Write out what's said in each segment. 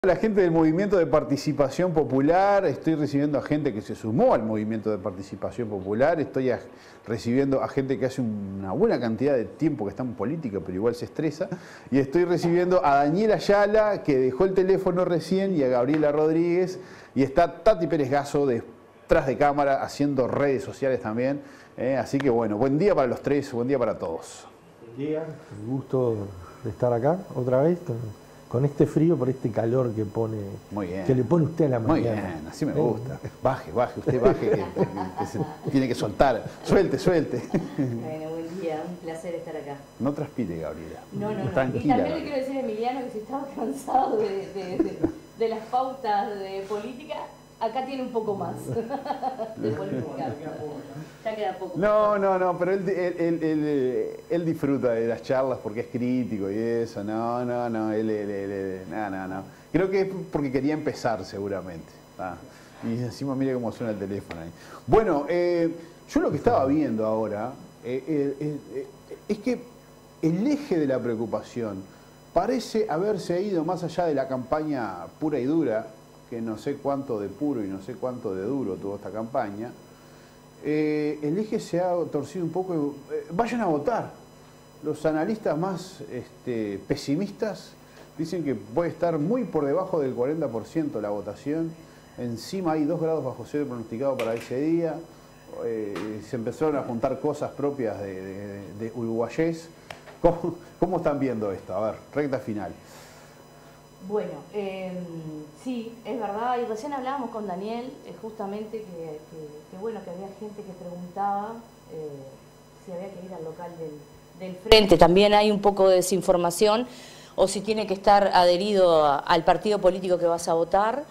La gente del movimiento de participación popular, estoy recibiendo a gente que se sumó al movimiento de participación popular, recibiendo a gente que hace una buena cantidad de tiempo que está en política, pero igual se estresa, y estoy recibiendo a Daniel Ayala, que dejó el teléfono recién, y a Gabriela Rodríguez, y está Tati Pérez Gasso detrás de cámara haciendo redes sociales también, así que bueno, buen día para los tres, buen día para todos. Buen día, el gusto de estar acá otra vez. Con este frío, por este calor que le pone usted a la mañana. Muy bien, así me gusta. Baje, usted baje, que se tiene que soltar. Suelte. Bueno, buen día, un placer estar acá. No transpire, Gabriela. No. Tranquila. Y también le quiero decir a Emiliano que si estaba cansado de las pautas de política, acá tiene un poco más de política. Ya queda poco. No, pero él disfruta de las charlas porque es crítico y eso. No. Creo que es porque quería empezar seguramente. Y encima mire cómo suena el teléfono ahí. Bueno, yo lo que estaba viendo ahora es que el eje de la preocupación parece haberse ido más allá de la campaña pura y dura, que no sé cuánto de puro y no sé cuánto de duro tuvo esta campaña. El eje se ha torcido un poco. Vayan a votar. Los analistas más pesimistas dicen que puede estar muy por debajo del 40% la votación. Encima hay 2 grados bajo cero pronosticado para ese día. Se empezaron a juntar cosas propias de uruguayés. ¿Cómo están viendo esto? A ver, recta final. Bueno, sí, es verdad, y recién hablábamos con Daniel, justamente que bueno, que había gente que preguntaba si había que ir al local del frente. También hay un poco de desinformación, o si tiene que estar adherido al partido político que vas a votar.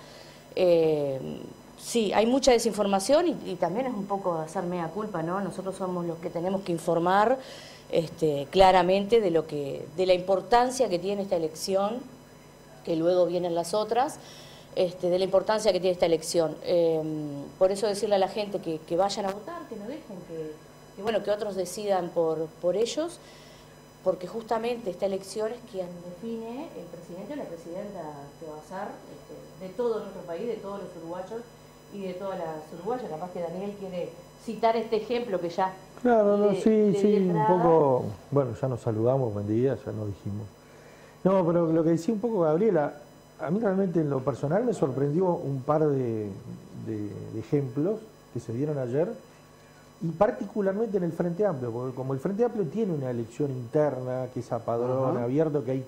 Sí, hay mucha desinformación y también es un poco hacer mea culpa, ¿no? Nosotros somos los que tenemos que informar claramente de la importancia que tiene esta elección, que luego vienen las otras, de la importancia que tiene esta elección. Por eso decirle a la gente que vayan a votar, que no dejen, que otros decidan por ellos, porque justamente esta elección es quien define el presidente o la presidenta que va a ser de todo nuestro país, de todos los uruguayos y de todas las uruguayas. Capaz que Daniel quiere citar este ejemplo que ya... Claro, sí, un poco... Bueno, ya nos saludamos, buen día, ya nos dijimos. No, pero lo que decía un poco Gabriela, a mí realmente en lo personal me sorprendió un par de ejemplos que se dieron ayer, y particularmente en el Frente Amplio, porque como el Frente Amplio tiene una elección interna que es a padrón abierto, que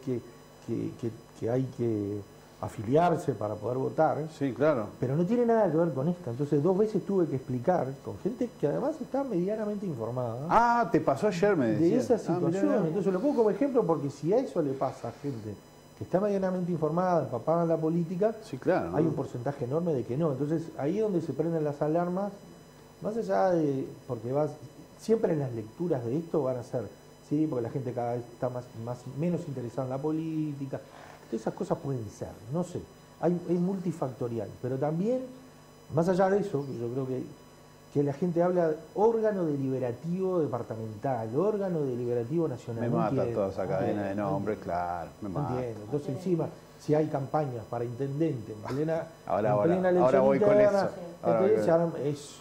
hay que afiliarse para poder votar, sí, claro, pero no tiene nada que ver con esta. Entonces 2 veces tuve que explicar con gente que además está medianamente informada. Te pasó ayer, me decías. De esa situación. Mirá. Entonces lo pongo como ejemplo porque si a eso le pasa a gente que está medianamente informada, empapada en la política, sí, claro, hay un porcentaje enorme de que no. Entonces ahí es donde se prenden las alarmas, más allá de... porque siempre en las lecturas de esto van a ser, sí, porque la gente cada vez está menos interesada en la política. Esas cosas pueden ser, no sé, es multifactorial, pero también, más allá de eso, yo creo que la gente habla de órgano deliberativo departamental, órgano deliberativo nacional. Me mata toda esa cadena de nombres, claro, me mata. Entonces encima, si hay campañas para intendente, en plena elección ahora voy interna, con eso.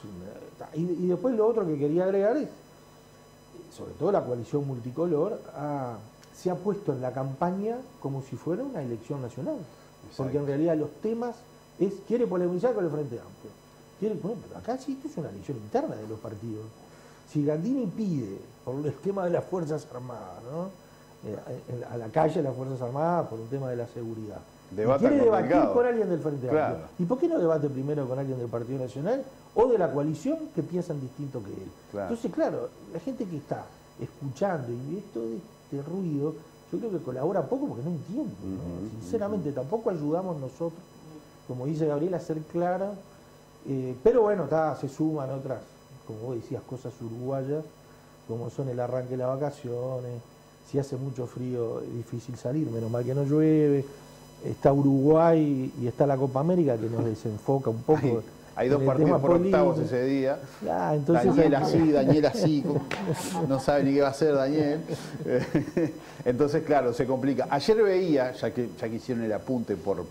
Y después lo otro que quería agregar es, sobre todo la coalición multicolor, se ha puesto en la campaña como si fuera una elección nacional. Exacto. Porque en realidad los temas quiere polemizar con el Frente Amplio. Bueno, pero acá sí esto es una elección interna de los partidos. Si Gandini pide por el tema de las Fuerzas Armadas, ¿no? A la calle las Fuerzas Armadas por un tema de la seguridad. Quiere debatir con alguien del Frente Amplio. ¿Y por qué no debate primero con alguien del Partido Nacional o de la coalición que piensan distinto que él? Claro. Entonces, claro, la gente que está escuchando y esto de ruido, yo creo que colabora poco porque no entiende, ¿no? Sinceramente, tampoco ayudamos nosotros, como dice Gabriela, a ser clara, pero bueno, se suman otras, como vos decías, cosas uruguayas, como son el arranque de las vacaciones, si hace mucho frío es difícil salir, menos mal que no llueve, está Uruguay y está la Copa América que nos desenfoca un poco Hay dos en el partidos tema por octavos político. ese día. Entonces, Daniel así, Daniel así, no sabe ni qué va a hacer Daniel. Entonces, claro, se complica. Ayer veía, ya que hicieron el apunte por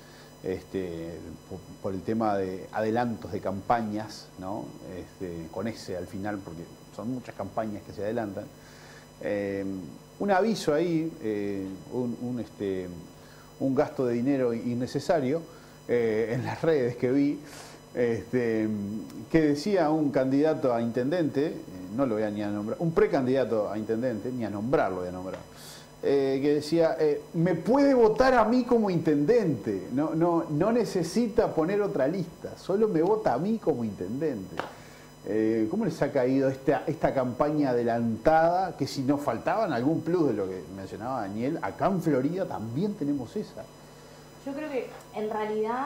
el tema de adelantos de campañas, ¿no? Con ese al final, porque son muchas campañas que se adelantan. Un aviso ahí, un gasto de dinero innecesario en las redes que vi, que decía un candidato a intendente, no lo voy a ni a nombrar, un precandidato a intendente, ni a nombrarlo voy a nombrar, que decía, me puede votar a mí como intendente, no necesita poner otra lista, solo me vota a mí como intendente. ¿Cómo les ha caído esta campaña adelantada? Que si nos faltaban algún plus de lo que mencionaba Daniel, acá en Florida también tenemos esa. Yo creo que en realidad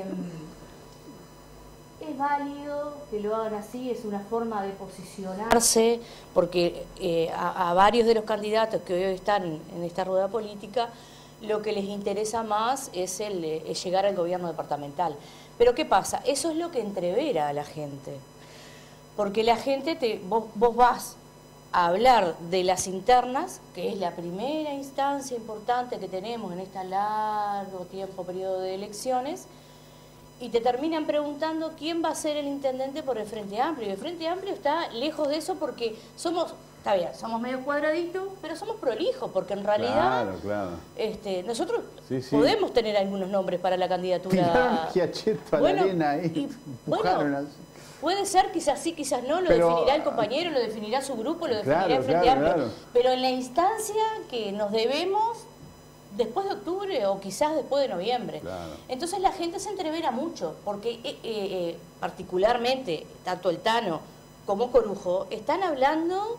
es válido que lo hagan así, es una forma de posicionarse, porque a varios de los candidatos que hoy están en esta rueda política, lo que les interesa más es llegar al gobierno departamental. Pero ¿qué pasa? Eso es lo que entrevera a la gente. Porque la gente, vos vas a hablar de las internas, que es la primera instancia importante que tenemos en este largo periodo de elecciones, y te terminan preguntando quién va a ser el intendente por el Frente Amplio. Y el Frente Amplio está lejos de eso porque somos medio cuadraditos, pero somos prolijos, porque en realidad nosotros podemos tener algunos nombres para la candidatura. Tiraron Giacheto a la arena ahí, empujaron así. Puede ser, quizás sí, quizás no, lo definirá el compañero, lo definirá su grupo, lo definirá el Frente Amplio. Pero en la instancia que nos debemos, después de octubre o quizás después de noviembre. Entonces la gente se entrevera mucho, porque particularmente, tanto el Tano como Corujo, están hablando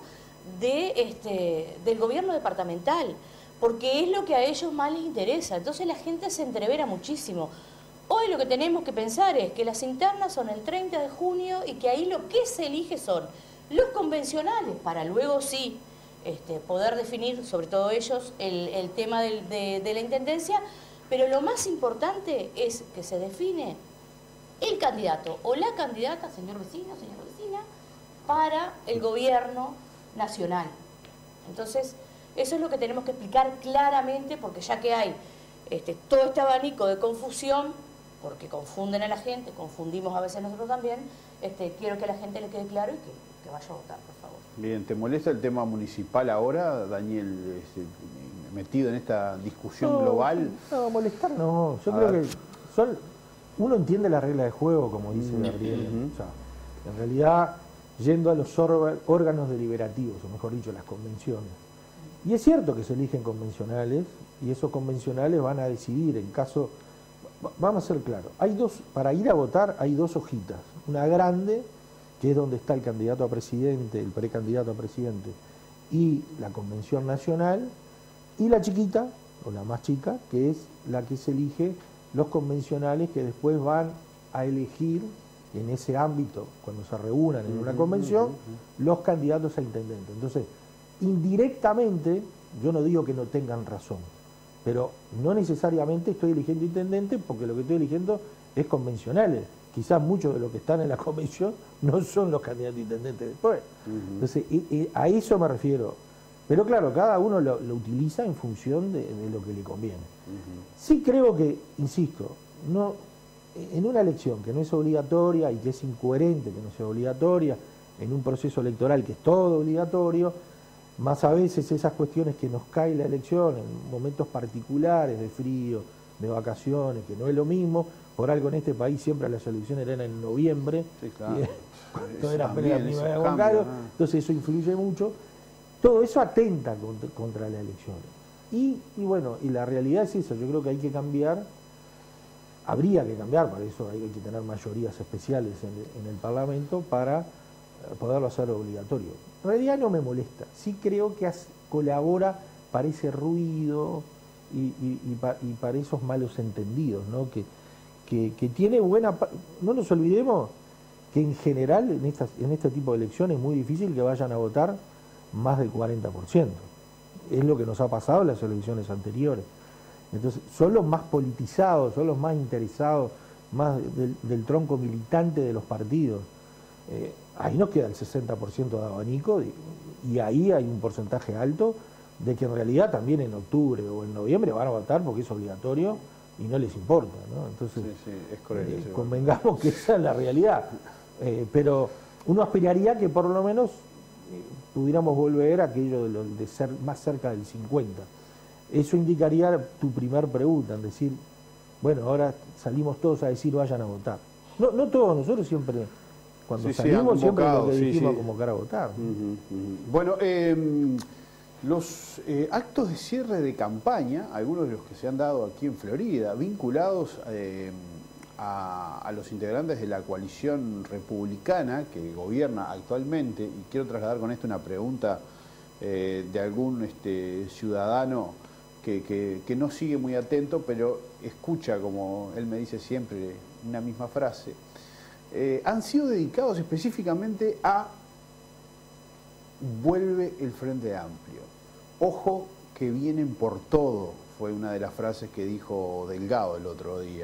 del gobierno departamental, porque es lo que a ellos más les interesa. Entonces la gente se entrevera muchísimo. Hoy lo que tenemos que pensar es que las internas son el 30 de junio y que ahí lo que se elige son los convencionales, para luego sí poder definir, sobre todo ellos, el tema de la intendencia, pero lo más importante es que se define el candidato o la candidata, señor vecino, señora vecina, para el gobierno nacional. Entonces, eso es lo que tenemos que explicar claramente, porque ya que hay todo este abanico de confusión, porque confunden a la gente, confundimos a veces nosotros también, quiero que a la gente le quede claro y que vaya a votar, por favor. Bien, ¿te molesta el tema municipal ahora, Daniel, metido en esta discusión global? No, molestar no. Yo creo que uno entiende la regla de juego, como dice Gabriel. O sea, en realidad, yendo a los órganos deliberativos, o mejor dicho, las convenciones. Y es cierto que se eligen convencionales, y esos convencionales van a decidir en caso... Vamos a ser claros, para ir a votar hay dos hojitas, una grande, que es donde está el candidato a presidente, el precandidato a presidente, y la convención nacional, y la chiquita, o la más chica, que es la que se elige los convencionales que después van a elegir en ese ámbito, cuando se reúnan en una convención, los candidatos a intendente. Entonces, indirectamente, yo no digo que no tengan razón, pero no necesariamente estoy eligiendo intendente, porque lo que estoy eligiendo es convencionales. Quizás muchos de los que están en la convención no son los candidatos a intendente después. Entonces, a eso me refiero. Pero claro, cada uno lo utiliza en función de lo que le conviene. Sí creo que, insisto, en una elección que no es obligatoria y que es incoherente que no sea obligatoria, en un proceso electoral que es todo obligatorio, más a veces esas cuestiones que nos cae la elección en momentos particulares de frío, de vacaciones, que no es lo mismo, por algo en este país siempre las elecciones eran en noviembre, cuando era la primavera de Juan Carlos, entonces eso influye mucho. Todo eso atenta contra las elecciones. Y bueno, y la realidad es esa, yo creo que hay que cambiar, habría que cambiar, para eso hay que tener mayorías especiales en el Parlamento para poderlo hacer obligatorio. En realidad no me molesta, sí creo que colabora para ese ruido y para esos malos entendidos, ¿no? Que tiene buena... No nos olvidemos que en general en este tipo de elecciones es muy difícil que vayan a votar más del 40%. Es lo que nos ha pasado en las elecciones anteriores. Entonces, son los más politizados, son los más interesados más del tronco militante de los partidos. Ahí nos queda el 60% de abanico y ahí hay un porcentaje alto de que en realidad también en octubre o en noviembre van a votar porque es obligatorio y no les importa, ¿no? Entonces, sí, es correcto, convengamos que esa es la realidad. Pero uno aspiraría que por lo menos pudiéramos volver a aquello de ser más cerca del 50. Eso indicaría tu primer pregunta, en decir, bueno, ahora salimos todos a decir vayan a votar. No todos, nosotros siempre, cuando salimos, siempre lo que dijimos convocar a votar. Bueno, los actos de cierre de campaña, algunos de los que se han dado aquí en Florida, vinculados a los integrantes de la coalición republicana que gobierna actualmente, y quiero trasladar con esto una pregunta de algún ciudadano que no sigue muy atento, pero escucha, como él me dice siempre, una misma frase, han sido dedicados específicamente a vuelve el Frente Amplio. Ojo que vienen por todo, fue una de las frases que dijo Delgado el otro día.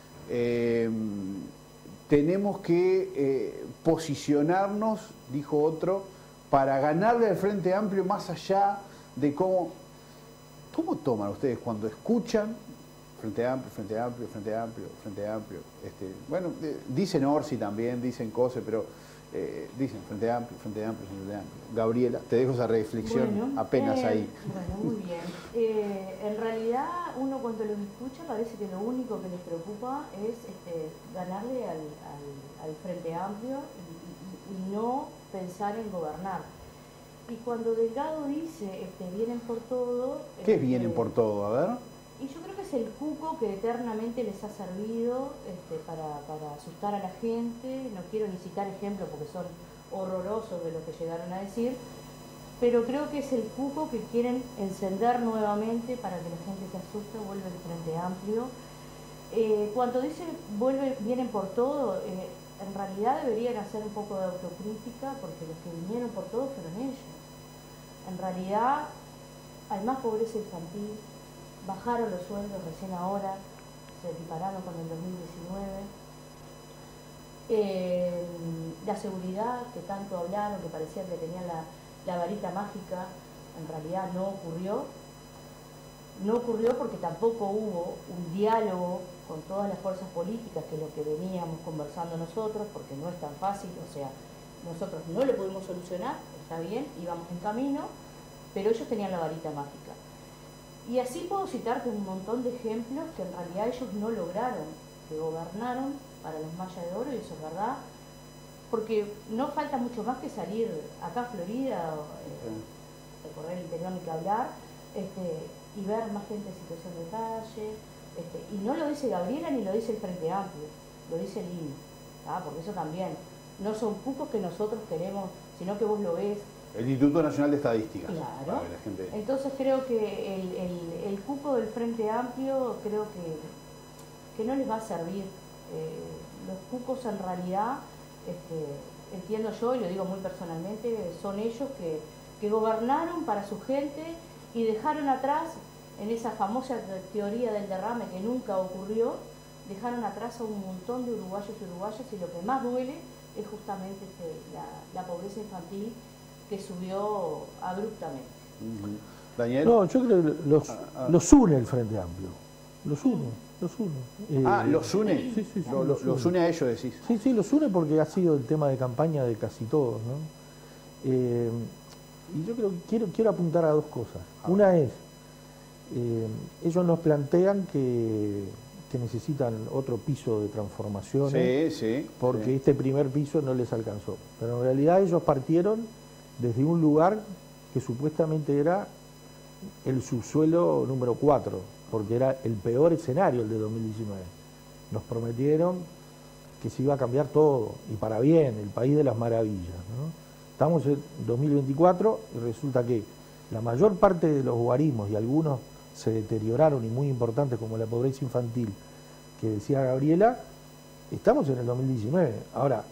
Tenemos que posicionarnos, dijo otro, para ganarle al Frente Amplio más allá de cómo toman ustedes cuando escuchan Frente Amplio, Frente Amplio, Frente Amplio, Frente Amplio. Bueno, dicen Orsi también, dicen cosas, pero dicen Frente Amplio, Frente Amplio, Frente Amplio. Gabriela, te dejo esa reflexión apenas ahí. Bueno, muy bien. En realidad, uno cuando los escucha parece que lo único que les preocupa es ganarle al Frente Amplio y no pensar en gobernar. Y cuando Delgado dice vienen por todo... ¿Qué es vienen por todo? A ver. Y yo creo que es el cuco que eternamente les ha servido para asustar a la gente. No quiero ni citar ejemplos porque son horrorosos de lo que llegaron a decir, pero creo que es el cuco que quieren encender nuevamente para que la gente se asuste. Vuelve el Frente Amplio. Cuando dice vienen por todo, en realidad deberían hacer un poco de autocrítica porque los que vinieron por todo fueron ellos. En realidad hay más pobreza infantil, bajaron los sueldos recién ahora, se equipararon con el 2019. La seguridad que tanto hablaron, que parecía que tenían la varita mágica, en realidad no ocurrió. No ocurrió porque tampoco hubo un diálogo con todas las fuerzas políticas, que es lo que veníamos conversando nosotros, porque no es tan fácil, o sea, nosotros no lo pudimos solucionar, está bien, íbamos en camino, pero ellos tenían la varita mágica. Y así puedo citarte un montón de ejemplos que en realidad ellos no lograron, que gobernaron para los Maya de Oro, y eso es verdad, porque no falta mucho más que salir acá a Florida, recorrer el interior ni que hablar, y ver más gente en situación de calle, y no lo dice Gabriela ni lo dice el Frente Amplio, lo dice el INE, porque eso también, no son cucos que nosotros queremos, sino que vos lo ves. El Instituto Nacional de Estadística. Claro. Entonces creo que el cupo del Frente Amplio creo que no les va a servir. Los cucos en realidad, entiendo yo, y lo digo muy personalmente, son ellos que gobernaron para su gente y dejaron atrás, en esa famosa teoría del derrame que nunca ocurrió, dejaron atrás a un montón de uruguayos y uruguayas, y lo que más duele es justamente la pobreza infantil, que subió abruptamente. Daniel. No, yo creo que los une el Frente Amplio. Los une. ¿Los une? Sí, sí, los une a ellos, decís. Sí, los une porque ha sido el tema de campaña de casi todos, ¿no? Y yo creo que quiero apuntar a dos cosas. Una es, ellos nos plantean que necesitan otro piso de transformaciones, porque este primer piso no les alcanzó. Pero en realidad ellos partieron desde un lugar que supuestamente era el subsuelo número 4, porque era el peor escenario el de 2019. Nos prometieron que se iba a cambiar todo, y para bien, el país de las maravillas, ¿no? Estamos en 2024 y resulta que la mayor parte de los guarismos, y algunos se deterioraron y muy importantes como la pobreza infantil que decía Gabriela, estamos en el 2019. Ahora,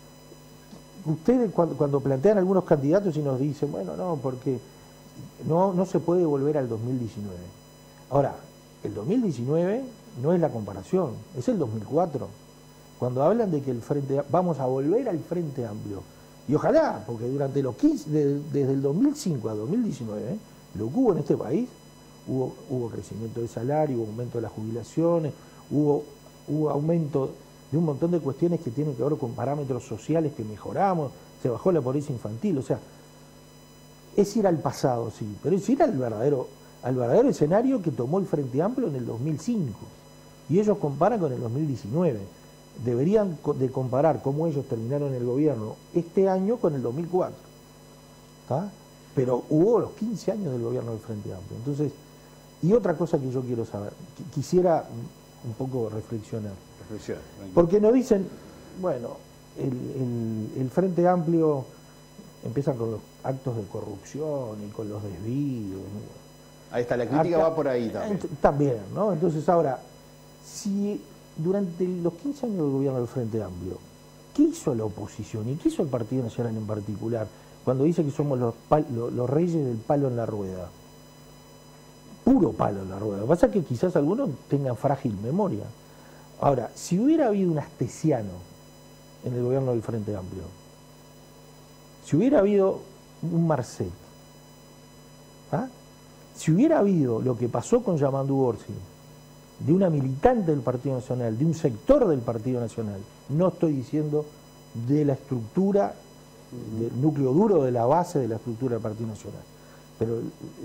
ustedes cuando plantean algunos candidatos y nos dicen, bueno, no, porque no se puede volver al 2019. Ahora, el 2019 no es la comparación, es el 2004. cuando hablan de que vamos a volver al Frente Amplio, y ojalá, porque durante los 15, desde el 2005 a 2019, lo que hubo en este país, hubo crecimiento del salario, hubo aumento de las jubilaciones, hubo aumento de un montón de cuestiones que tienen que ver con parámetros sociales que mejoramos, se bajó la pobreza infantil, o sea, es ir al pasado, sí, pero es ir al verdadero escenario que tomó el Frente Amplio en el 2005, y ellos comparan con el 2019. Deberían de comparar cómo ellos terminaron el gobierno este año con el 2004, ¿tá? Pero hubo los 15 años del gobierno del Frente Amplio. Entonces, y otra cosa que yo quiero saber, quisiera un poco reflexionar. Porque nos dicen, bueno, el Frente Amplio empieza con los actos de corrupción y con los desvíos. Ahí está, la crítica va por ahí también. También, ¿no? Entonces ahora, si durante los 15 años del gobierno del Frente Amplio, ¿qué hizo la oposición y qué hizo el Partido Nacional en particular cuando dice que somos los reyes del palo en la rueda? Puro palo en la rueda. Lo que pasa es que quizás algunos tengan frágil memoria. Ahora, si hubiera habido un astesiano en el gobierno del Frente Amplio, si hubiera habido un Marcet, ¿ah? Si hubiera habido lo que pasó con Yamandu Orsi, de una militante del Partido Nacional, de un sector del Partido Nacional, no estoy diciendo de la estructura, del núcleo duro de la base de la estructura del Partido Nacional, pero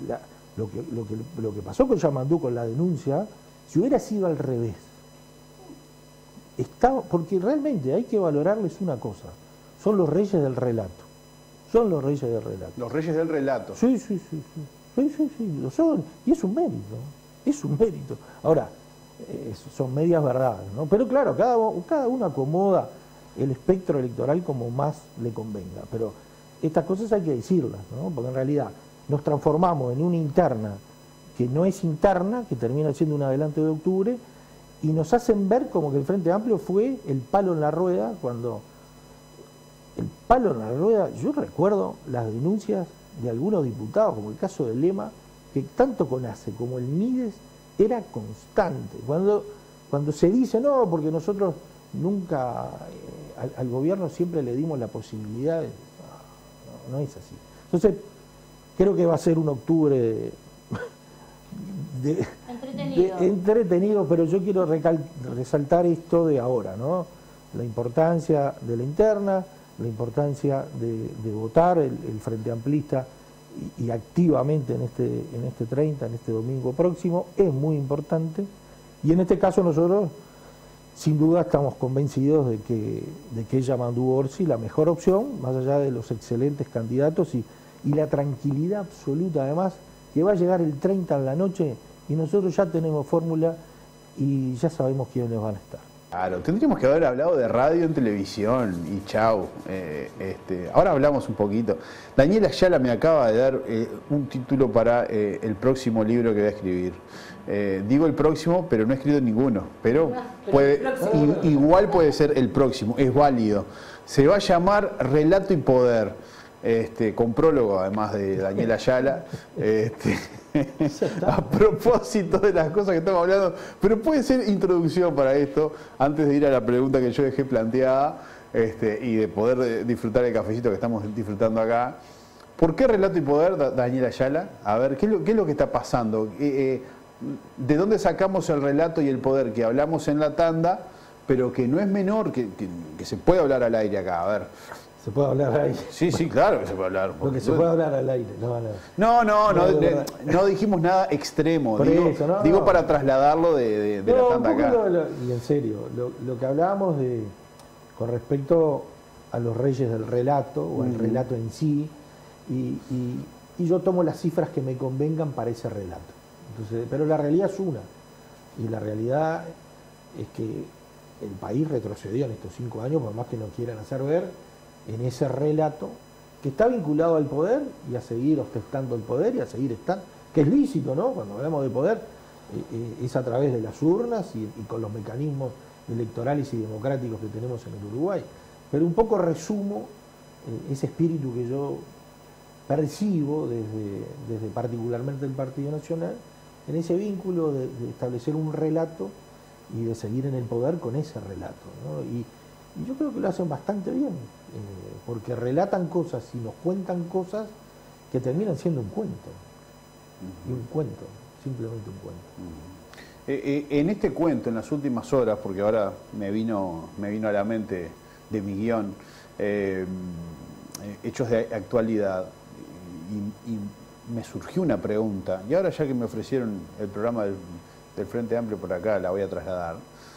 lo que pasó con Yamandu, con la denuncia, si hubiera sido al revés, porque realmente hay que valorarles una cosa, son los reyes del relato, son los reyes del relato. Los reyes del relato. Sí, lo son, y es un mérito. Ahora, son medias verdades, ¿no? Pero claro, cada uno acomoda el espectro electoral como más le convenga, pero estas cosas hay que decirlas, ¿no? Porque en realidad nos transformamos en una interna que no es interna, que termina siendo un adelanto de octubre, y nos hacen ver como que el Frente Amplio fue el palo en la rueda, cuando el palo en la rueda, yo recuerdo las denuncias de algunos diputados, como el caso de Lema, que tanto CONACE como el MIDES era constante. Cuando se dice, no, porque nosotros nunca, al gobierno siempre le dimos la posibilidad, no es así. Entonces, creo que va a ser un octubre entretenido, pero yo quiero resaltar esto de ahora, ¿no? La importancia de la interna, la importancia de votar el Frente Amplista y activamente en este 30, en este domingo próximo, es muy importante. Y en este caso nosotros, sin duda, estamos convencidos de que es Yamandu Orsi la mejor opción, más allá de los excelentes candidatos y la tranquilidad absoluta, además, que va a llegar el 30 en la noche y nosotros ya tenemos fórmula y ya sabemos quiénes van a estar. Claro, tendríamos que haber hablado de radio en televisión y chau. Ahora hablamos un poquito. Daniel Ayala me acaba de dar un título para el próximo libro que voy a escribir. Digo el próximo, pero no he escrito ninguno. Pero igual puede ser el próximo, es válido. Se va a llamar Relato y Poder. Con prólogo además de Daniel Ayala. A propósito de las cosas que estamos hablando, pero puede ser introducción para esto, antes de ir a la pregunta que yo dejé planteada y de poder disfrutar el cafecito que estamos disfrutando acá. ¿Por qué Relato y Poder, Daniel Ayala? A ver, ¿qué es lo que está pasando? ¿De dónde sacamos el relato y el poder que hablamos en la tanda, pero que no es menor, que se puede hablar al aire acá? A ver. ¿Se puede hablar al aire? Sí, claro que se puede hablar. Porque se puede hablar al aire. No dijimos nada extremo. Digo para trasladarlo de la tanda acá. Y en serio, lo que hablábamos con respecto a los reyes del relato, o al relato en sí, y yo tomo las cifras que me convengan para ese relato. Entonces, pero la realidad es una. Y la realidad es que el país retrocedió en estos 5 años, por más que nos quieran hacer ver, en ese relato que está vinculado al poder y a seguir ostentando el poder y a seguir estando, que es lícito, ¿no? Cuando hablamos de poder, es a través de las urnas y con los mecanismos electorales y democráticos que tenemos en el Uruguay. Pero un poco resumo ese espíritu que yo percibo desde particularmente el Partido Nacional, en ese vínculo de establecer un relato y de seguir en el poder con ese relato, ¿no? Y yo creo que lo hacen bastante bien, porque relatan cosas y nos cuentan cosas que terminan siendo un cuento, y un cuento, simplemente un cuento. En este cuento, en las últimas horas, porque ahora me vino a la mente de mi guión, hechos de actualidad, y me surgió una pregunta, y ahora ya que me ofrecieron el programa del Frente Amplio por acá, la voy a trasladar.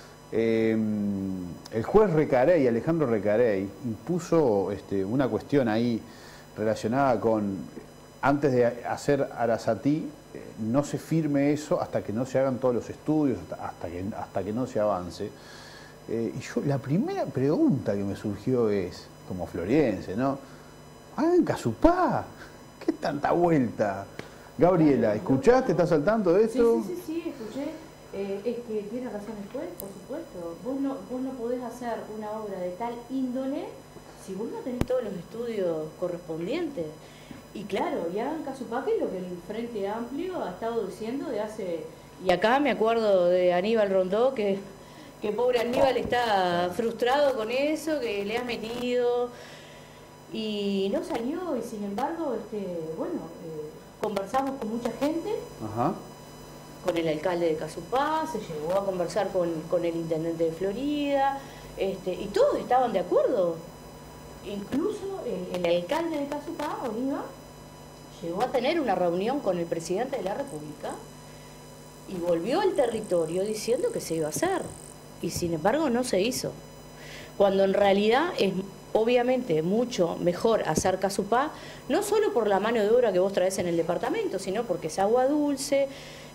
El juez Recarey, Alejandro Recarey, impuso una cuestión ahí relacionada con, antes de hacer Arasatí, no se firme eso hasta que no se hagan todos los estudios, hasta que no se avance. Y yo, la primera pregunta que me surgió es, como floriense, ¿no? ¡Hagan Casupá! ¿Qué tanta vuelta? Gabriela, ¿escuchaste? ¿Estás al tanto de esto? Sí, escuché. Es que tiene razón el juez, por supuesto. Vos no podés hacer una obra de tal índole si vos no tenés todos los estudios correspondientes. Y claro, y hagan Casupá, que es lo que el Frente Amplio ha estado diciendo de hace... Y acá me acuerdo de Aníbal Rondó, que pobre Aníbal está frustrado con eso, que le has metido... Y no salió, y sin embargo, conversamos con mucha gente. Ajá. Con el alcalde de Casupá, se llegó a conversar con el intendente de Florida, y todos estaban de acuerdo. Incluso el alcalde de Casupá, Oliva, llegó a tener una reunión con el presidente de la República y volvió al territorio diciendo que se iba a hacer. Y sin embargo no se hizo. Cuando en realidad es obviamente mucho mejor hacer Casupá, no solo por la mano de obra que vos traes en el departamento, sino porque es agua dulce,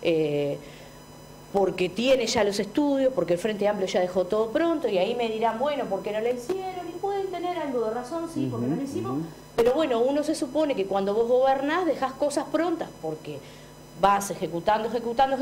porque tiene ya los estudios, porque el Frente Amplio ya dejó todo pronto, y ahí me dirán, bueno, ¿por qué no lo hicieron? Y pueden tener algo de razón, sí, porque no lo hicimos, pero bueno, uno se supone que cuando vos gobernás dejás cosas prontas, porque vas ejecutando,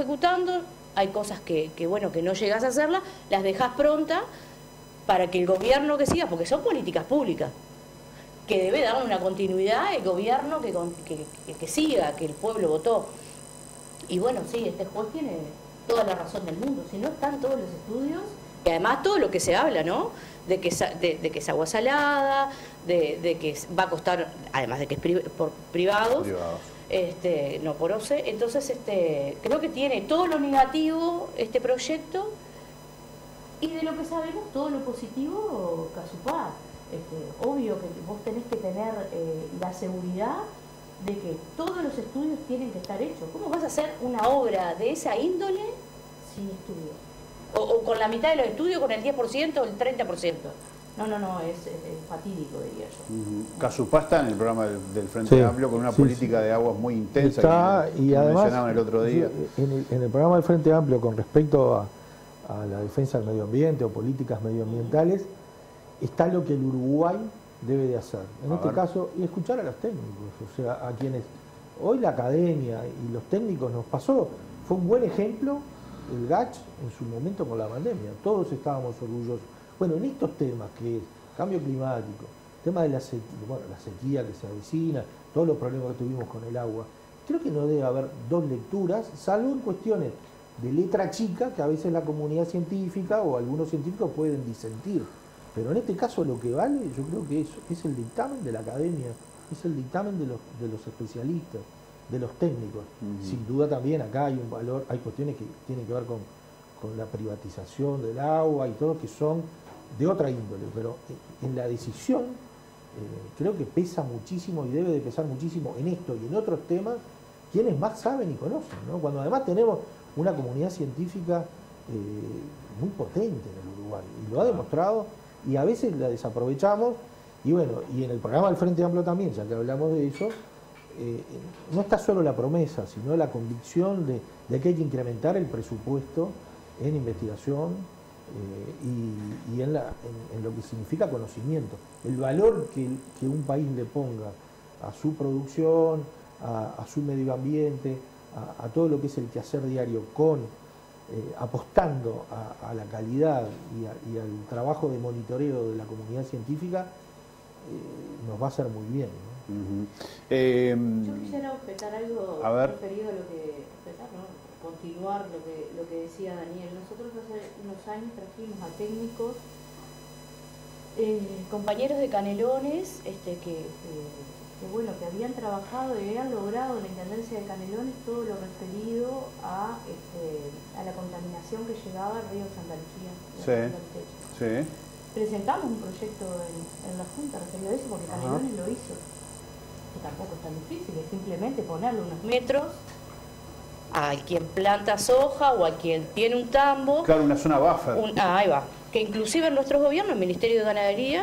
hay cosas que no llegás a hacerlas, las dejás prontas para que el gobierno que siga, porque son políticas públicas, que debe dar una continuidad el gobierno que siga, que el pueblo votó. Y bueno, sí, este juez tiene toda la razón del mundo, si no están todos los estudios, y además todo lo que se habla, ¿no? De que es agua salada, de que va a costar, además de que es por privados. No por OCE. Entonces creo que tiene todo lo negativo este proyecto, y de lo que sabemos todo lo positivo, Casupá. Obvio que vos tenés que tener la seguridad de que todos los estudios tienen que estar hechos. ¿Cómo vas a hacer una obra de esa índole sin estudios? O con la mitad de los estudios, con el 10% o el 30%. No, es fatídico, diría yo. Casupá está en el programa del Frente Amplio con una política de aguas muy intensa, está, que y además, mencionaban el otro día. En el programa del Frente Amplio con respecto a la defensa del medio ambiente o políticas medioambientales, está lo que el Uruguay debe de hacer. En este caso, y escuchar a los técnicos, o sea, a quienes hoy la academia y los técnicos nos pasó. Fue un buen ejemplo el GACH en su momento con la pandemia. Todos estábamos orgullosos. Bueno, en estos temas que es cambio climático, tema de la sequía que se avecina, todos los problemas que tuvimos con el agua, creo que no debe haber dos lecturas, salvo en cuestiones de letra chica que a veces la comunidad científica o algunos científicos pueden disentir. Pero en este caso lo que vale, yo creo que es el dictamen de la academia, es el dictamen de los especialistas, de los técnicos. Sin duda también acá hay un valor, hay cuestiones que tienen que ver con la privatización del agua y todo, que son de otra índole, pero en la decisión creo que pesa muchísimo y debe de pesar muchísimo en esto y en otros temas quienes más saben y conocen, ¿no? Cuando además tenemos una comunidad científica muy potente en el Uruguay, y lo ha demostrado, y a veces la desaprovechamos, y bueno, y en el programa del Frente Amplio también, ya que hablamos de eso, no está solo la promesa, sino la convicción de que hay que incrementar el presupuesto en investigación y en lo que significa conocimiento. El valor que un país le ponga a su producción, a su medio ambiente, a todo lo que es el quehacer diario, apostando a la calidad y al trabajo de monitoreo de la comunidad científica, nos va a hacer muy bien, ¿no? Yo quisiera objetar algo a ver. referido a lo que... continuar lo que decía Daniel. Nosotros hace unos años trajimos a técnicos, compañeros de Canelones, que habían trabajado y habían logrado en la Intendencia de Canelones todo lo referido a la contaminación que llegaba al río Santa Lucía. Sí. Presentamos un proyecto en la Junta referido a eso porque Canelones lo hizo. Que tampoco es tan difícil, es simplemente ponerle unos metros a quien planta soja o a quien tiene un tambo. Claro, una zona buffer. Ahí va. Que inclusive en nuestros gobiernos, el Ministerio de Ganadería,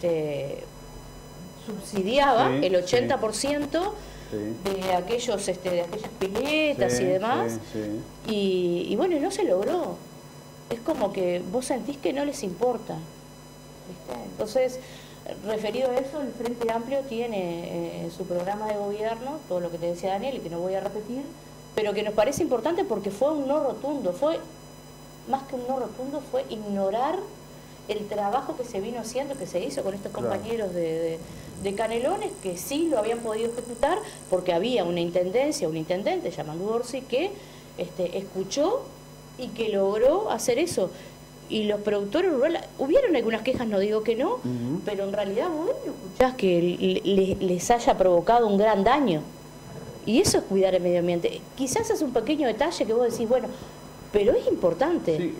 subsidiaba el 80% de aquellos de aquellas piletas y demás. Y bueno, no se logró. Es como que vos sentís que no les importa, ¿viste? Entonces, referido a eso, el Frente Amplio tiene en su programa de gobierno todo lo que te decía Daniel y que no voy a repetir, pero que nos parece importante porque fue un no rotundo, fue más que un no rotundo, fue ignorar el trabajo que se vino haciendo, que se hizo con estos compañeros de Canelones, que sí lo habían podido ejecutar porque había una intendencia, un intendente, Yamandu Orsi, que escuchó y que logró hacer eso. Y los productores rurales, hubieron algunas quejas, no digo que no, pero en realidad vos no escuchás que les haya provocado un gran daño. Y eso es cuidar el medio ambiente. Quizás es un pequeño detalle que vos decís, bueno, pero es importante. Sí,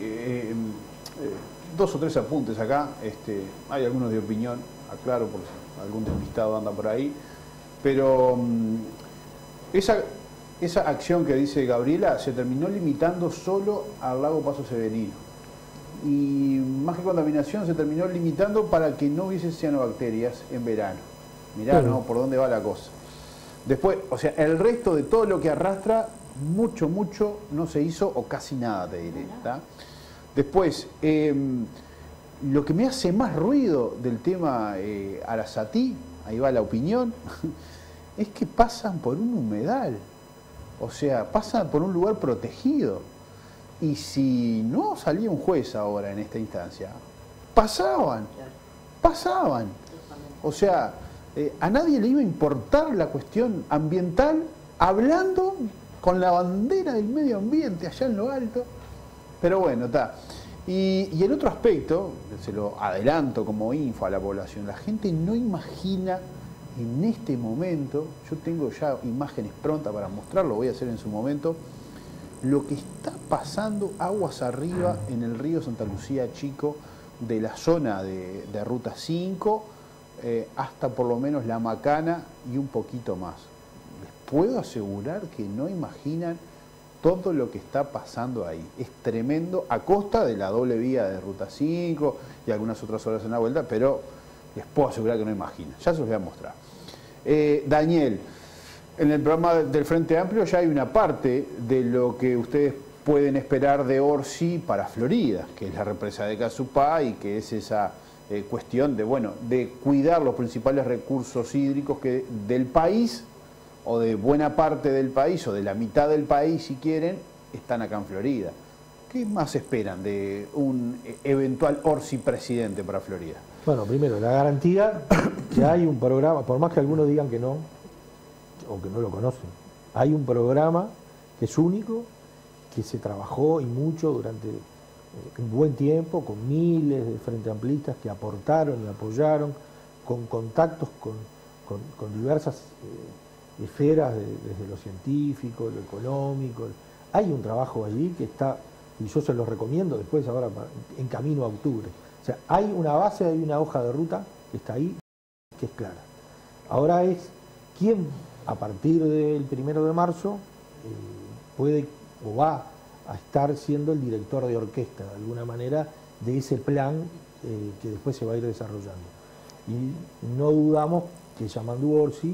2 o 3 apuntes acá. Hay algunos de opinión, aclaro, por si algún despistado anda por ahí. Pero esa acción que dice Gabriela se terminó limitando solo al lago Paso Severino. Y más que contaminación se terminó limitando para que no hubiese cianobacterias en verano. Mirá, ¿no? Por dónde va la cosa. Después, o sea, el resto de todo lo que arrastra, mucho no se hizo o casi nada, te diré. ¿Tá? Después, lo que me hace más ruido del tema Arasatí, ahí va la opinión, es que pasan por un humedal. O sea, pasan por un lugar protegido. Y si no salía un juez ahora en esta instancia, pasaban. O sea, a nadie le iba a importar la cuestión ambiental hablando con la bandera del medio ambiente allá en lo alto. Pero bueno, está. Y el otro aspecto, se lo adelanto como info a la población, la gente no imagina en este momento, yo tengo ya imágenes prontas para mostrarlo, voy a hacer en su momento, lo que está pasando aguas arriba en el río Santa Lucía Chico, de la zona de Ruta 5 hasta por lo menos La Macana y un poquito más. Les puedo asegurar que no imaginan todo lo que está pasando ahí. Es tremendo, a costa de la doble vía de Ruta 5 y algunas otras horas en la vuelta, pero les puedo asegurar que no imaginan. Ya se los voy a mostrar. Daniel, en el programa del Frente Amplio ya hay una parte de lo que ustedes pueden esperar de Orsi para Florida, que es la represa de Casupá y que es esa cuestión de cuidar los principales recursos hídricos del país, o de buena parte del país, o de la mitad del país, si quieren, están acá en Florida. ¿Qué más esperan de un eventual Orsi presidente para Florida? Bueno, primero, la garantía que hay un programa, por más que algunos digan que no, o que no lo conocen, hay un programa que es único, que se trabajó y mucho durante un buen tiempo, con miles de frente amplistas que aportaron y apoyaron, con contactos con diversas esferas, desde lo científico, lo económico. Hay un trabajo allí que está, y yo se los recomiendo después, ahora en camino a octubre. O sea, hay una base, hay una hoja de ruta que está ahí, que es clara. Ahora es quién, a partir del 1 de marzo, puede o va a estar siendo el director de orquesta, de alguna manera, de ese plan que después se va a ir desarrollando. Y no dudamos que Yamandu Orsi,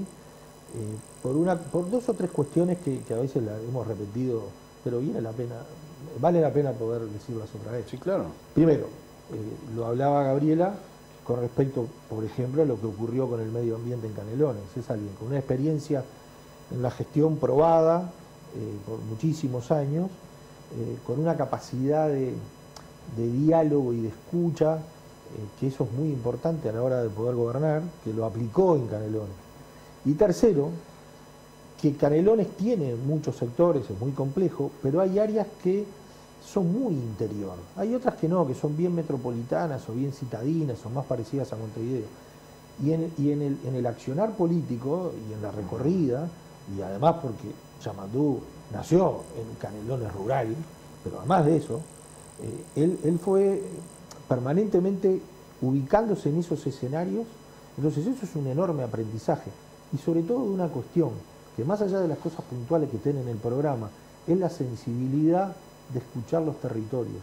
por 2 o 3 cuestiones que a veces las hemos repetido, pero vale la pena poder decirlas otra vez. Sí, claro. Primero, lo hablaba Gabriela con respecto, por ejemplo, a lo que ocurrió con el medio ambiente en Canelones. Es alguien con una experiencia en la gestión probada por muchísimos años, con una capacidad de diálogo y de escucha, que eso es muy importante a la hora de poder gobernar, que lo aplicó en Canelones. Y tercero, que Canelones tiene muchos sectores, es muy complejo, pero hay áreas que son muy interior. Hay otras que no, que son bien metropolitanas o bien citadinas o más parecidas a Montevideo. Y en el accionar político y en la recorrida, y además porque Yamandú nació en Canelones rural, pero además de eso, él fue permanentemente ubicándose en esos escenarios. Entonces eso es un enorme aprendizaje, y sobre todo de una cuestión que más allá de las cosas puntuales que tiene en el programa, es la sensibilidad de escuchar los territorios.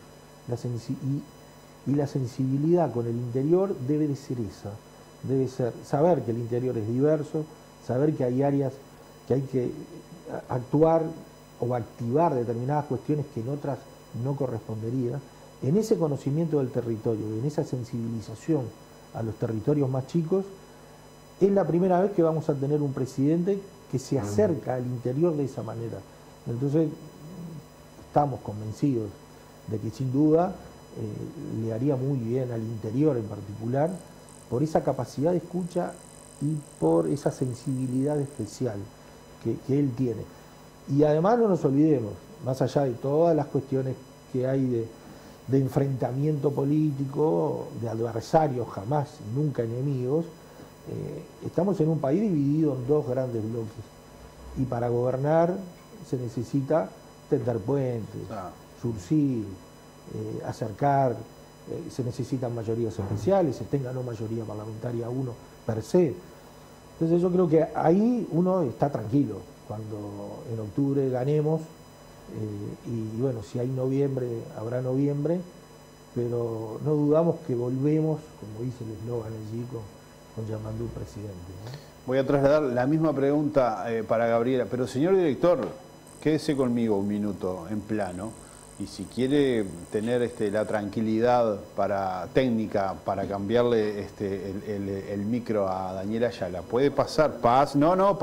Y la sensibilidad con el interior debe de ser esa, debe ser saber que el interior es diverso, saber que hay áreas que hay que actuar o activar determinadas cuestiones que en otras no correspondería. En ese conocimiento del territorio, en esa sensibilización a los territorios más chicos, es la primera vez que vamos a tener un presidente que se acerca al interior de esa manera. Entonces, estamos convencidos de que sin duda le haría muy bien al interior en particular, por esa capacidad de escucha y por esa sensibilidad especial que él tiene. Y además no nos olvidemos, más allá de todas las cuestiones que hay de enfrentamiento político, de adversarios jamás y nunca enemigos, estamos en un país dividido en dos grandes bloques, y para gobernar se necesita tender puentes, surcir, acercar, se necesitan mayorías especiales, se tenga no mayoría parlamentaria uno per se. Entonces yo creo que ahí uno está tranquilo cuando en octubre ganemos, y bueno, si hay noviembre, habrá noviembre, pero no dudamos que volvemos, como dice el eslogan allí, con Yamandú presidente, ¿no? Voy a trasladar la misma pregunta para Gabriela, pero señor director, quédese conmigo un minuto en plano, y si quiere tener la tranquilidad técnica para cambiarle el micro a Daniela Ayala, puede pasar, pase,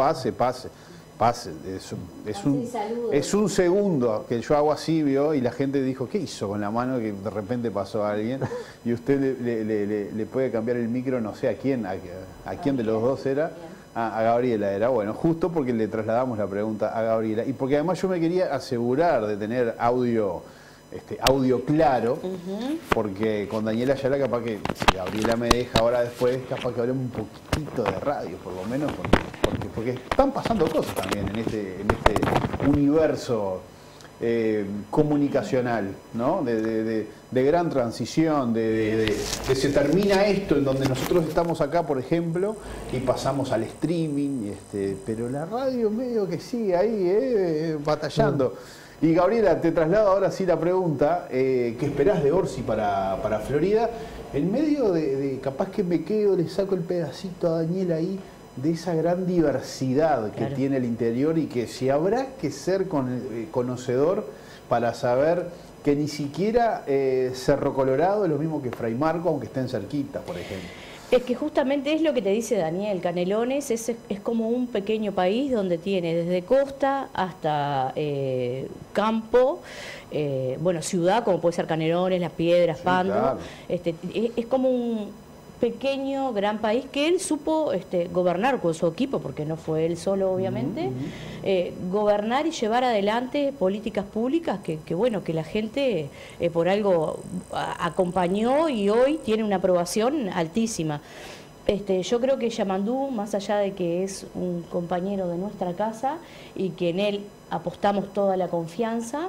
es un segundo que yo hago así, ¿vio? Y la gente dijo, ¿qué hizo con la mano? Que de repente pasó a alguien, y usted le puede cambiar el micro, no sé a quién de los dos era. A Gabriela era, bueno, justo porque le trasladamos la pregunta a Gabriela, y porque además yo me quería asegurar de tener audio claro, porque con Daniela Ayala capaz que, si Gabriela me deja ahora después, capaz que hablemos un poquitito de radio, por lo menos, porque están pasando cosas también en este universo comunicacional, ¿no? De gran transición, de se termina esto en donde nosotros estamos acá, por ejemplo, y pasamos al streaming, pero la radio medio que sigue ahí, batallando. Y Gabriela, te traslado ahora sí la pregunta, ¿qué esperás de Orsi para Florida? En medio de capaz que me quedo, le saco el pedacito a Daniela ahí, de esa gran diversidad que tiene el interior, y que si habrá que ser conocedor para saber que ni siquiera Cerro Colorado es lo mismo que Fray Marcos, aunque estén cerquita, por ejemplo. Es que justamente es lo que te dice Daniel, Canelones es como un pequeño país donde tiene desde costa hasta campo, bueno, ciudad como puede ser Canelones, Las Piedras, Pando, claro. Es como un pequeño, gran país que él supo gobernar con su equipo, porque no fue él solo, obviamente, gobernar y llevar adelante políticas públicas que bueno, que la gente por algo acompañó, y hoy tiene una aprobación altísima. Yo creo que Yamandú, más allá de que es un compañero de nuestra casa y que en él apostamos toda la confianza,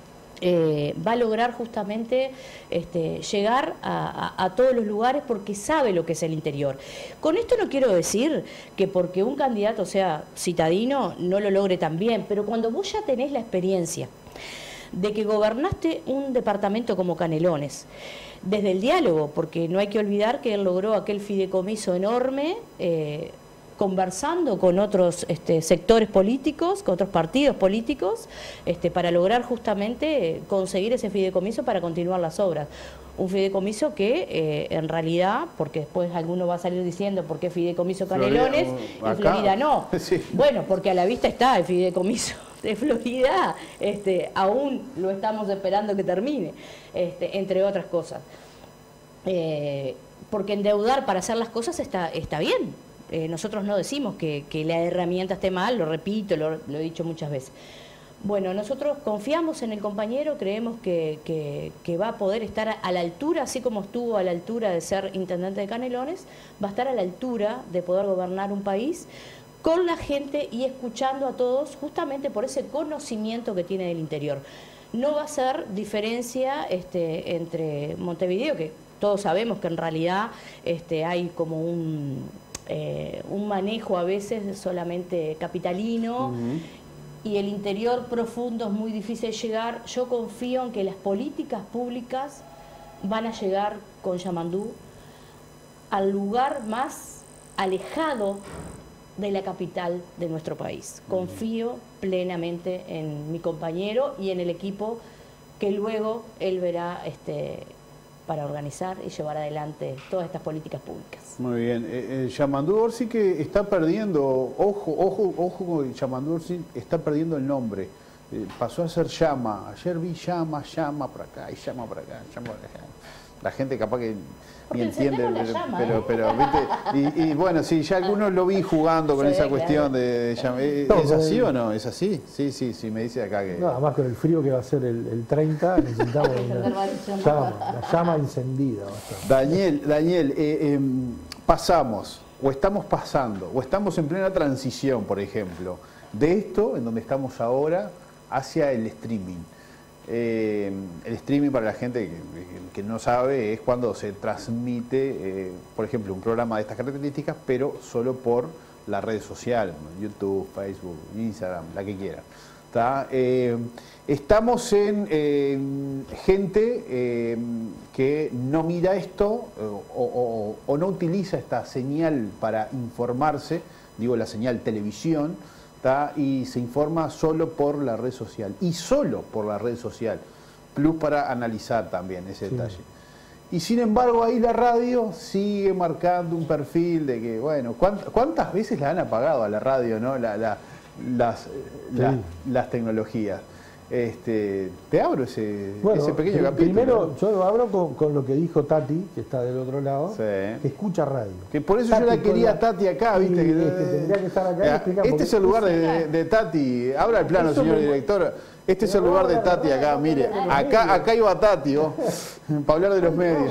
va a lograr justamente llegar a todos los lugares, porque sabe lo que es el interior. Con esto no quiero decir que porque un candidato sea citadino no lo logre tan bien, pero cuando vos ya tenés la experiencia de que gobernaste un departamento como Canelones, desde el diálogo, porque no hay que olvidar que él logró aquel fideicomiso enorme, conversando con otros sectores políticos, con otros partidos políticos, para lograr justamente conseguir ese fideicomiso para continuar las obras. Un fideicomiso que en realidad, porque después alguno va a salir diciendo por qué fideicomiso Canelones y Florida no. Sí. Bueno, porque a la vista está el fideicomiso de Florida, aún lo estamos esperando que termine, entre otras cosas. Porque endeudar para hacer las cosas está bien. nosotros no decimos que la herramienta esté mal, lo repito, lo he dicho muchas veces. Bueno, nosotros confiamos en el compañero, creemos que va a poder estar a la altura, así como estuvo a la altura de ser intendente de Canelones, va a estar a la altura de poder gobernar un país con la gente y escuchando a todos, justamente por ese conocimiento que tiene del interior. No va a ser diferencia entre Montevideo, que todos sabemos que en realidad hay como un manejo a veces solamente capitalino, y el interior profundo es muy difícil de llegar. Yo confío en que las políticas públicas van a llegar con Yamandú al lugar más alejado de la capital de nuestro país. Confío plenamente en mi compañero y en el equipo que luego él verá para organizar y llevar adelante todas estas políticas públicas. Muy bien. Yamandú Orsi que está perdiendo, ojo, Yamandú Orsi está perdiendo el nombre. Pasó a ser Llama. Ayer vi llama por acá y llama por acá, llama por acá. La gente capaz que ni entiende, pero ¿viste? Y bueno, sí, ya algunos lo vi jugando con esa cuestión de llama. ¿Es así o no? ¿Es así? Sí, me dice acá que... No, además con el frío que va a ser el 30, necesitamos la llama encendida. Daniel, pasamos, o estamos pasando, o estamos en plena transición, por ejemplo, de esto, en donde estamos ahora, hacia el streaming. El streaming, para la gente que no sabe, es cuando se transmite, por ejemplo, un programa de estas características, pero solo por la red social, YouTube, Facebook, Instagram, la que quiera. Estamos en gente que no mira esto o no utiliza esta señal para informarse, digo la señal televisión, y se informa solo por la red social, y solo por la red social, plus para analizar también ese detalle. Y sin embargo ahí la radio sigue marcando un perfil de que, bueno, ¿cuántas veces la han apagado a la radio, ¿no? Las tecnologías? Te abro ese pequeño capítulo. Primero yo abro con lo que dijo Tati, que está del otro lado, que escucha radio. Que por eso Tati, yo la quería a Tati acá, ¿viste? Tendría que estar acá y explicar. Este es el lugar de Tati. Abra el plano, señor director. Este es el lugar de Tati acá, mire. Acá iba Tati, para hablar de los medios.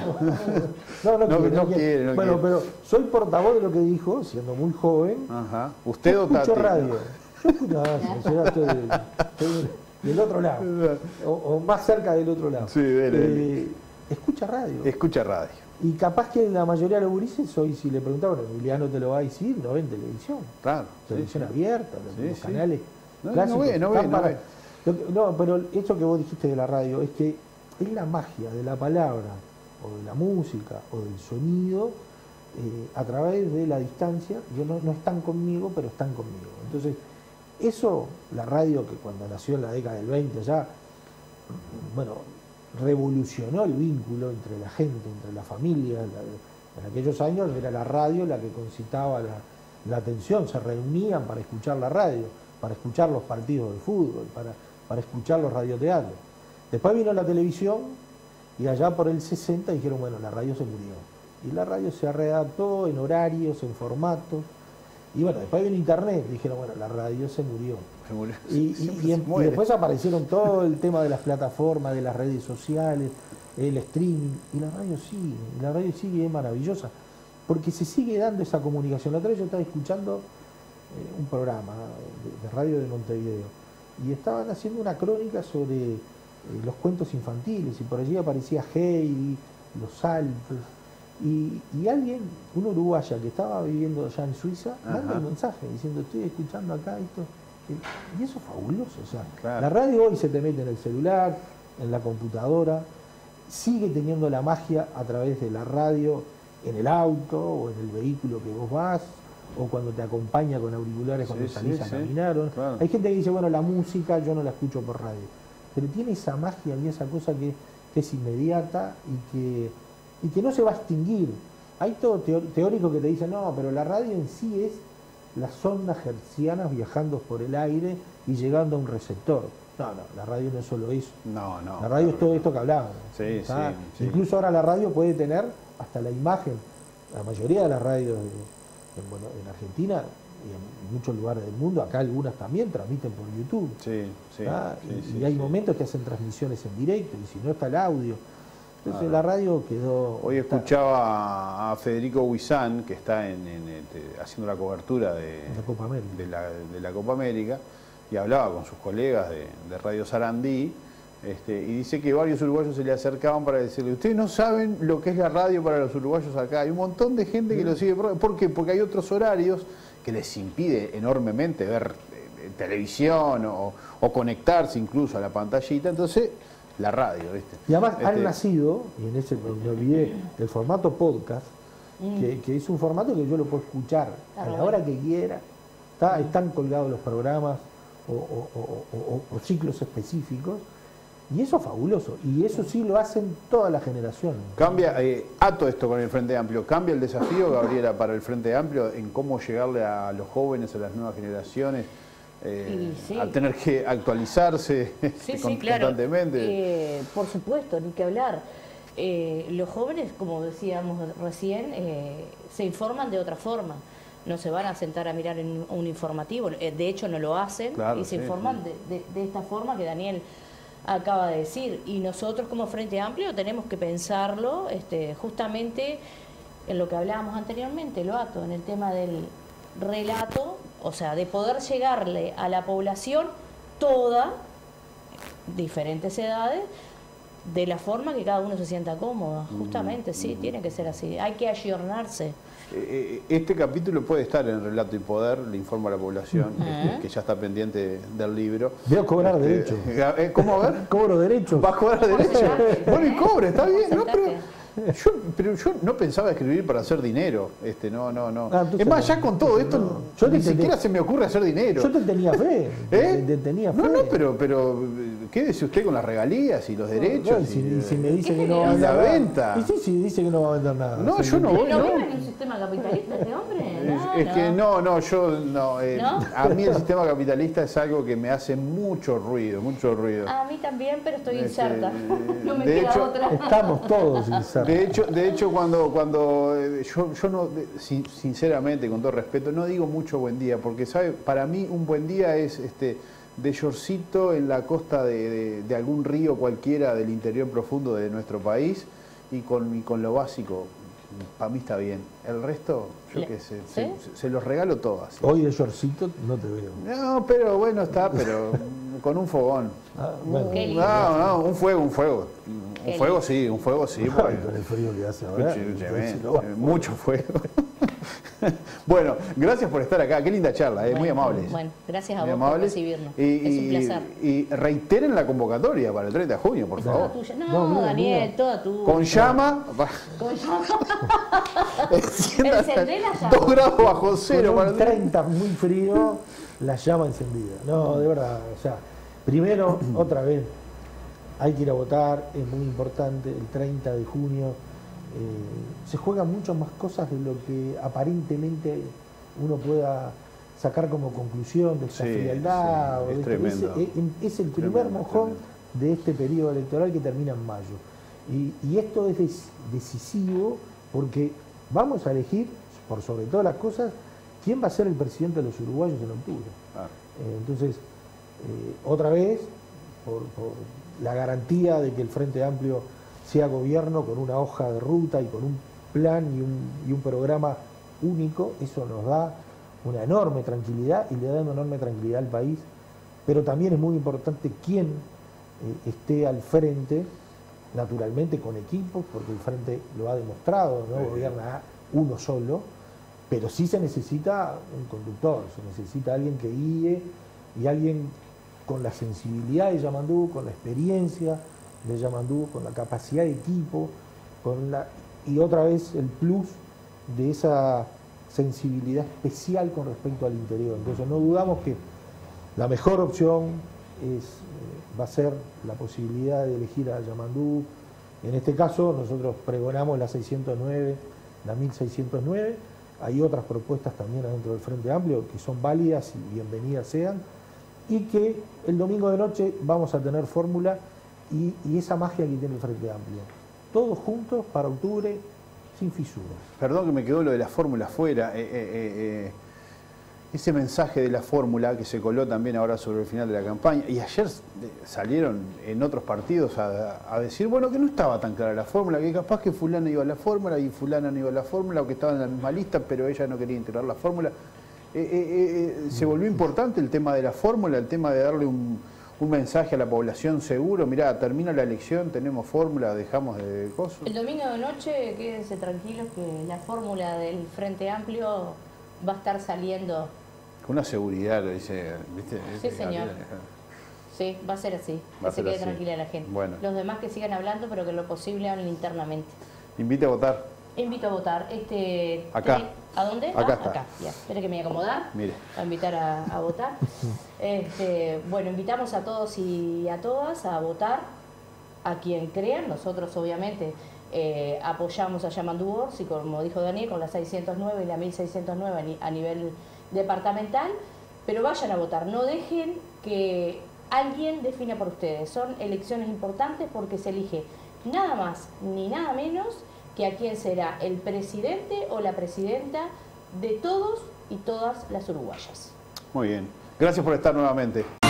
No quiere. Bueno, pero soy portavoz de lo que dijo, siendo muy joven. Ajá. ¿Usted o Tati? Escucho radio. Yo escucho estoy del otro lado, o más cerca del otro lado. Sí, dele. Escucha radio. Escucha radio. Y capaz que la mayoría de los gurises, hoy si le preguntaban, Emiliano te lo va a decir, no ven televisión. Claro. Televisión abierta, los canales clásicos. No ve. No, pero eso que vos dijiste de la radio es que es la magia de la palabra, o de la música, o del sonido, a través de la distancia. No están conmigo, pero están conmigo. Entonces, eso, la radio que cuando nació en la década del 20 ya, bueno, revolucionó el vínculo entre la gente, entre la familia. En aquellos años era la radio la que concitaba la atención, se reunían para escuchar la radio, para escuchar los partidos de fútbol, para escuchar los radioteatros. Después vino la televisión y allá por el 60 dijeron, bueno, la radio se murió. Y la radio se readaptó en horarios, en formatos. Y bueno, después vino internet, dijeron, bueno, la radio se murió. Y después aparecieron todo el tema de las plataformas, de las redes sociales, el streaming, y la radio sigue, es maravillosa, porque se sigue dando esa comunicación. La otra vez yo estaba escuchando un programa de radio de Montevideo, y estaban haciendo una crónica sobre los cuentos infantiles, y por allí aparecía Heidi, los Alpes. Y alguien, una uruguaya que estaba viviendo allá en Suiza, manda un mensaje diciendo, estoy escuchando acá esto. Y eso es fabuloso. O sea, claro. La radio hoy se te mete en el celular, en la computadora, sigue teniendo la magia a través de la radio en el auto o en el vehículo que vos vas, o cuando te acompaña con auriculares cuando salís a caminar. Claro. Hay gente que dice, bueno, la música yo no la escucho por radio, pero tiene esa magia y esa cosa que es inmediata y que no se va a extinguir. Hay todo teórico que te dice, no, pero la radio en sí es las ondas hertzianas viajando por el aire y llegando a un receptor. No, la radio no es solo eso. No. La radio es todo esto que hablábamos. Sí. Incluso ahora la radio puede tener hasta la imagen. La mayoría de las radios en Argentina y en muchos lugares del mundo, acá algunas también transmiten por YouTube. Sí, sí, ¿Ah? sí, y hay sí. momentos que hacen transmisiones en directo, y si no está el audio. Entonces la radio quedó... Hoy escuchaba a Federico Huizán, que está haciendo la cobertura de La Copa América. de la Copa América, y hablaba con sus colegas de Radio Sarandí, y dice que varios uruguayos se le acercaban para decirle: ustedes no saben lo que es la radio para los uruguayos acá. Hay un montón de gente que lo sigue. ¿Por qué? Porque hay otros horarios que les impide enormemente ver televisión o conectarse incluso a la pantallita. Entonces, la radio, ¿viste? Y además han nacido, y en ese me olvidé, el formato podcast, que es un formato que yo lo puedo escuchar a la hora que quiera. Están colgados los programas o ciclos específicos, y eso es fabuloso, y eso sí lo hacen toda la generación. Cambia, ato esto con el Frente Amplio, ¿cambia el desafío, Gabriela, para el Frente Amplio en cómo llegarle a los jóvenes, a las nuevas generaciones, sí. a tener que actualizarse constantemente? Por supuesto, ni que hablar. Los jóvenes, como decíamos recién, se informan de otra forma. No se van a sentar a mirar en un informativo, de hecho no lo hacen, Claro, y se sí, informan de esta forma que Daniel acaba de decir. Y nosotros como Frente Amplio tenemos que pensarlo justamente en lo que hablábamos anteriormente, Loato, en el tema del relato, o sea, de poder llegarle a la población toda, diferentes edades, de la forma que cada uno se sienta cómodo. Justamente, sí, tiene que ser así. Hay que ayornarse. Este capítulo puede estar en Relato y Poder, le informo a la población, que ya está pendiente del libro. Voy a cobrar derechos. ¿Cómo a ver? Cobro derechos. ¿Vas a cobrar derechos? Bueno, y cobre, está bien. No, Sentate. pero yo no pensaba escribir para hacer dinero. No. Es más, ya con todo esto, Yo ni te siquiera se me ocurre hacer dinero. Yo te tenía fe. Te tenía fe. No, pero quédese usted con las regalías y los derechos. No, si me dice que no va a y vender la nada. venta. Y sí, dice que no va a vender nada. No, yo no voy. ¿No No. vive en un sistema capitalista este hombre? Es que yo no. A mí el sistema capitalista es algo que me hace mucho ruido. A mí también, pero estoy inserta. No me de queda hecho, otra. Estamos todos insertos. De hecho cuando yo no, sinceramente, con todo respeto, no digo mucho buen día, porque sabe, para mí un buen día es de shortcito en la costa de algún río cualquiera del interior profundo de nuestro país, y con lo básico, para mí está bien. El resto, yo qué sé, ¿Sí? se los regalo todos. Hoy de shortcito no te veo. No, pero bueno, pero con un fogón. Bueno. Qué lindo. No, un fuego. Un fuego sí, Ay, porque- con el frío que hace ahora. Escúcheme, mucho fuego. Bueno, gracias por estar acá, qué linda charla, muy Bueno, amables. Bueno, gracias a Muy vos por amables. recibirnos. Y, Es un placer. y reiteren la convocatoria para el 30 de junio, por Toda favor. tuya. No, No, mira, Daniel, mira. toda tuya. Con llama, Con llama. encienda Encendé la llama. 2 grados bajo cero. Con para un 30 muy frío, la llama encendida. No, de verdad, o sea, primero, otra vez, hay que ir a votar, es muy importante, el 30 de junio se juegan muchas más cosas de lo que aparentemente uno pueda sacar como conclusión de esta Sí, frialdad. sí, O es de tremendo. es el primer Tremendo, mojón tremendo. de este periodo electoral que termina en mayo. Y esto es decisivo porque vamos a elegir, por sobre todas las cosas, quién va a ser el presidente de los uruguayos en octubre. Ah, Entonces, otra vez, por la garantía de que el Frente Amplio sea gobierno con una hoja de ruta y con un plan y un programa único, eso nos da una enorme tranquilidad y le da una enorme tranquilidad al país, pero también es muy importante quién esté al frente, naturalmente con equipos, porque el Frente lo ha demostrado, no gobierna uno solo, pero sí se necesita un conductor, se necesita alguien que guíe y alguien con la sensibilidad de Yamandú, con la experiencia de Yamandú, con la capacidad de equipo, y otra vez el plus de esa sensibilidad especial con respecto al interior. Entonces no dudamos que la mejor opción va a ser la posibilidad de elegir a Yamandú. En este caso nosotros pregonamos la 609, la 1609. Hay otras propuestas también dentro del Frente Amplio que son válidas y bienvenidas sean, y que el domingo de noche vamos a tener fórmula y esa magia que tiene el Frente Amplio. Todos juntos para octubre, sin fisuras. Perdón que me quedó lo de la fórmula afuera. Ese mensaje de la fórmula que se coló también ahora sobre el final de la campaña, y ayer salieron en otros partidos a decir, bueno, que no estaba tan clara la fórmula, que capaz que fulana iba a la fórmula y fulana no iba a la fórmula, o que estaba en la misma lista, pero ella no quería integrar la fórmula. Se volvió importante el tema de la fórmula, el tema de darle un mensaje a la población seguro, mirá, termina la elección, tenemos fórmula, dejamos de cosas. El domingo de noche, quédense tranquilos que la fórmula del Frente Amplio va a estar saliendo. Con una seguridad, lo dice, ¿viste? Sí, señor. Sí, va a ser así. Que se quede tranquila la gente. Bueno. Los demás que sigan hablando, pero que lo posible hablen internamente. Invite a votar. Invito a votar. Acá. ¿A dónde? Acá está. Acá. Ya. Espere que me voy a acomodar. Mire. A invitar a votar. Bueno, invitamos a todos y a todas a votar a quien crean. Nosotros, obviamente, apoyamos a Yamandu Orsi, y como dijo Daniel, con la 609 y la 1609 a nivel departamental, pero vayan a votar, no dejen que alguien defina por ustedes. Son elecciones importantes porque se elige nada más ni nada menos que a quién será el presidente o la presidenta de todos y todas las uruguayas. Muy bien. Gracias por estar nuevamente.